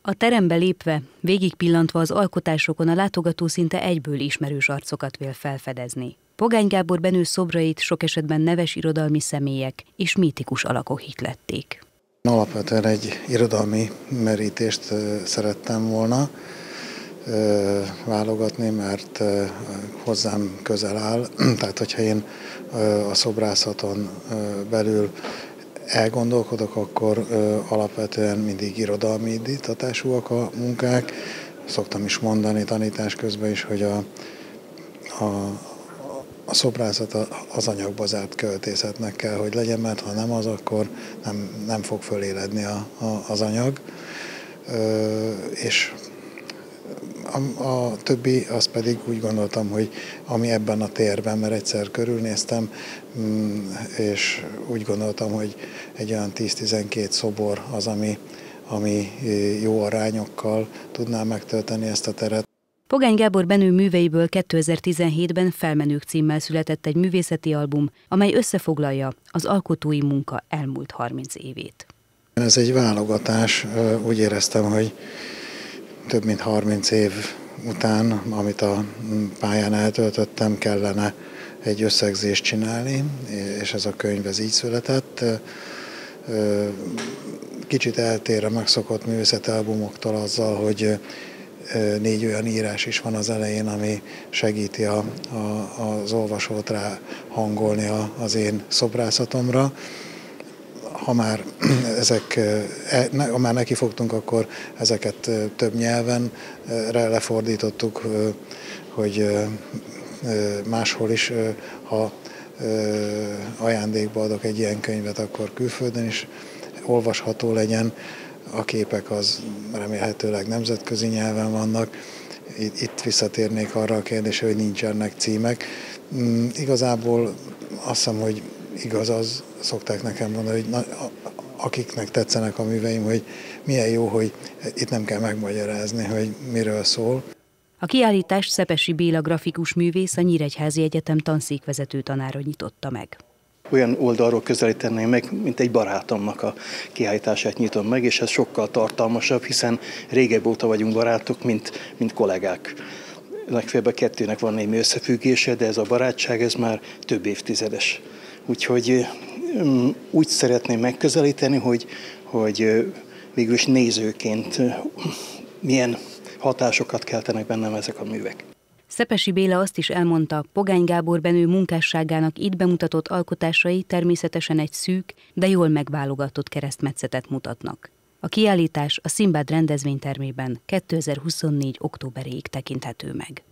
A terembe lépve, végigpillantva az alkotásokon a látogató szinte egyből ismerős arcokat vél felfedezni. Pogány Gábor Benő szobrait sok esetben neves irodalmi személyek és mítikus alakok ihlették. Alapvetően egy irodalmi merítést szerettem volna válogatni, mert hozzám közel áll. Tehát, hogyha én a szobrászaton belül elgondolkodok, akkor alapvetően mindig irodalmi indítatásúak a munkák. Szoktam is mondani tanítás közben is, hogy a szobrászat az anyagba zárt költészetnek kell, hogy legyen, mert ha nem az, akkor nem fog föléledni az anyag. És a többi, az pedig úgy gondoltam, hogy ami ebben a térben, mert egyszer körülnéztem, és úgy gondoltam, hogy egy olyan 10-12 szobor az, ami jó arányokkal tudná megtölteni ezt a teret. Pogány Gábor Benő műveiből 2017-ben Felmenők címmel született egy művészeti album, amely összefoglalja az alkotói munka elmúlt 30 évét. Ez egy válogatás, úgy éreztem, hogy több mint 30 év után, amit a pályán eltöltöttem, kellene egy összegzést csinálni, és ez a könyv ez így született. Kicsit eltér a megszokott művészeti albumoktól azzal, hogy 4 olyan írás is van az elején, ami segíti az olvasót rá hangolni az én szobrászatomra. Ha már neki fogtunk, akkor ezeket több nyelven lefordítottuk, hogy máshol is, ha ajándékba adok egy ilyen könyvet, akkor külföldön is olvasható legyen. A képek az remélhetőleg nemzetközi nyelven vannak. Itt visszatérnék arra a kérdésre, hogy nincsenek címek. Igazából azt hiszem, hogy igaz az, szokták nekem mondani, hogy akiknek tetszenek a műveim, hogy milyen jó, hogy itt nem kell megmagyarázni, hogy miről szól. A kiállítást Szepessy Béla grafikus művész, a Nyíregyházi Egyetem tanszékvezető tanára nyitotta meg. Olyan oldalról közelíteném meg, mint egy barátomnak a kiállítását nyitom meg, és ez sokkal tartalmasabb, hiszen régebb óta vagyunk barátok, mint kollégák. Legfeljebb a kettőnek van némi összefüggése, de ez a barátság, ez már több évtizedes. Úgyhogy úgy szeretném megközelíteni, hogy végülis nézőként milyen hatásokat keltenek bennem ezek a művek. Szepessy Béla azt is elmondta, Pogány Gábor Benő munkásságának itt bemutatott alkotásai természetesen egy szűk, de jól megválogatott keresztmetszetet mutatnak. A kiállítás a Színpad rendezvénytermében 2024. októberéig tekinthető meg.